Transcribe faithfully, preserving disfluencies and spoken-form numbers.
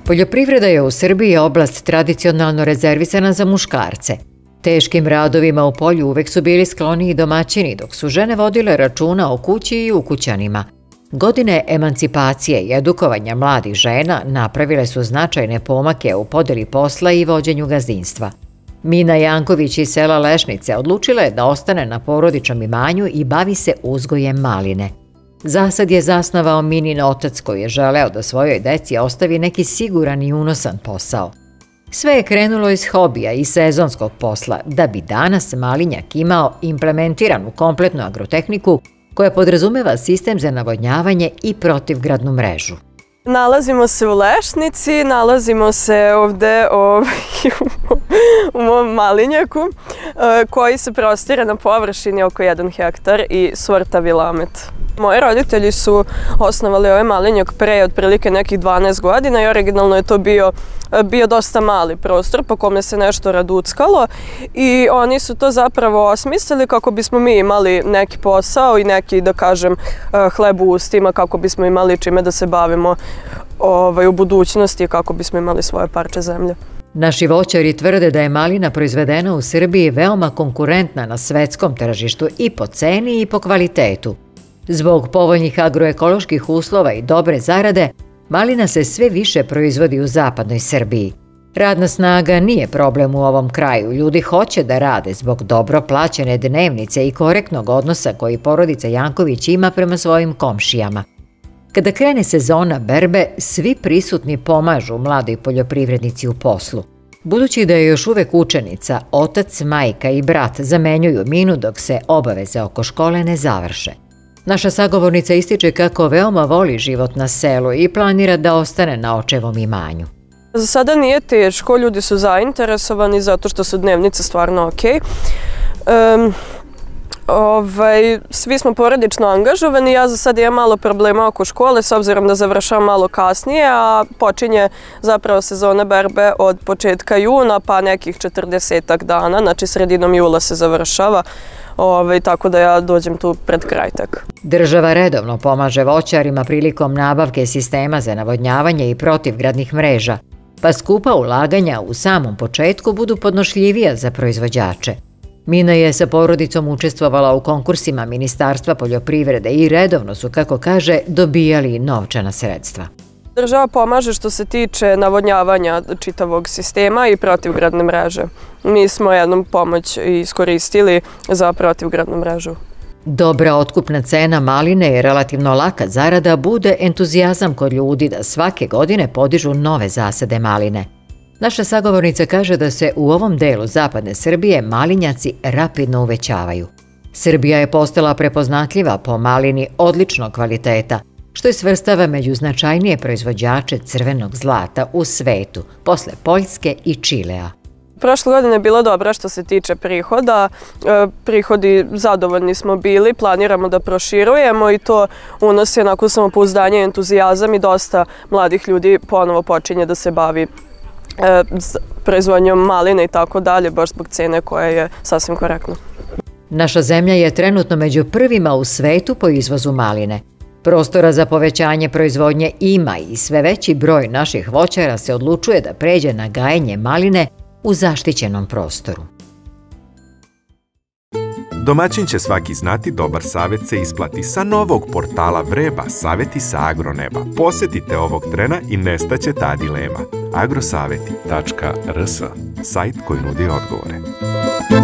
Poljoprivreda je u Srbiji oblast tradicionalno rezervisana za muškarce. Teškim radovima u polju uvek su bili skloni i domaćini, dok su žene vodile računa o kući i ukućanima. Godine emancipacije i edukovanja mladih žena napravile su značajne pomake u podeli posla i vođenju gazdinstva. Mina Janković iz sela Lešnice odlučila je da ostane na porodičnom imanju i bavi se uzgojem maline. Zasad je zasnovao Minin otac koji je želeo da svojoj deci ostavi neki siguran i unosan posao. Sve je krenulo iz hobija i sezonskog posla, da bi danas malinjak imao implementiranu kompletnu agrotehniku koja podrazumeva sistem za navodnjavanje i protivgradnu mrežu. Nalazimo se u Lešnici, nalazimo se ovde u mom malinjaku koji se prostire na površini oko jedan hektar i sorta Vilamet. Moji roditelji su osnovali ovaj malinjak pre otprilike nekih dvanaest godina i originalno je to bio, bio dosta mali prostor po kome se nešto raduckalo i oni su to zapravo osmislili kako bismo mi imali neki posao i neki, da kažem, hleb u ustima, kako bismo imali čime da se bavimo ovaj, u budućnosti i kako bismo imali svoje parče zemlje. Naši voćari tvrde da je malina proizvedena u Srbiji veoma konkurentna na svetskom tržištu i po ceni i po kvalitetu. Zbog povoljnih agroekoloških uslova i dobre zarade, malina se sve više proizvodi u zapadnoj Srbiji. Radna snaga nije problem u ovom kraju, ljudi hoće da rade zbog dobro plaćene dnevnice i korektnog odnosa koji porodica Janković ima prema svojim komšijama. Kada krene sezona berbe, svi prisutni pomažu mladoj poljoprivrednici u poslu. Budući da je još uvek učenica, otac, majka i brat zamenjuju Minu dok se obaveze oko škole ne završe. Naša sagovornica ističe kako veoma voli život na selu i planira da ostane na očevom imanju. Za sada nije teško, ljudi su zainteresovani zato što su dnevnice stvarno okej. Um, Ovaj, svi smo porodično angažovani, ja za sada imam malo problema oko škole s obzirom da završavam malo kasnije, a počinje zapravo sezona berbe od početka juna pa nekih četrdesetak dana, znači sredinom jula se završava, ovaj, tako da ja dođem tu pred kraj tek. Država redovno pomaže voćarima prilikom nabavke sistema za navodnjavanje i protivgradnih mreža, pa skupa ulaganja u samom početku budu podnošljivija za proizvođače. Mina je sa porodicom učestvovala u konkursima Ministarstva poljoprivrede i redovno su, kako kaže, dobijali novčana sredstva. Država pomaže što se tiče navodnjavanja čitavog sistema i protivgradne mreže. Mi smo jednom pomoć iskoristili za protivgradnu mrežu. Dobra otkupna cena maline i relativno laka zarada bude entuzijazam kod ljudi da svake godine podižu nove zasade maline. Naša sagovornica kaže da se u ovom delu zapadne Srbije malinjaci rapidno uvećavaju. Srbija je postala prepoznatljiva po malini odličnog kvaliteta, što je svrstava među značajnije proizvođače crvenog zlata u svetu, posle Poljske i Čilea. Prošle godine je bila dobra što se tiče prihoda. Prihodi zadovoljni smo bili, planiramo da proširujemo i to unosi onako samopouzdanje i entuzijazam i dosta mladih ljudi ponovo počinje da se bavi proizvodnjom maline i tako dalje, baš zbog cene koja je sasvim korektna. Naša zemlja je trenutno među prvima u svetu po izvozu maline. Prostora za povećanje proizvodnje ima i sve veći broj naših voćara se odlučuje da pređe na gajenje maline u zaštićenom prostoru. Domaćin će svaki znati, dobar savjet se isplati. Sa novog portala Vreba, savjeti sa agroneba. Posetite ovog trena i nestaće ta dilema. agrosaveti tačka rs, sajt koji nudi odgovore.